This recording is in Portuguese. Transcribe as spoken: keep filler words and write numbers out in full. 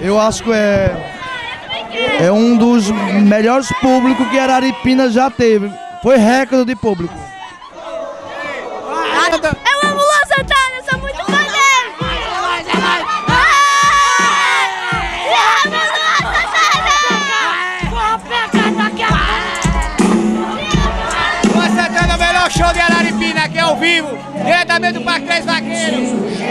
Eu acho que é, é um dos melhores públicos que Araripina já teve. Foi recorde de público. Eu amo Luan Santana, sou muito fã dele! Luan Santana é o melhor show de Araripina, aqui ao vivo, diretamente do Parque Três Vaqueiros.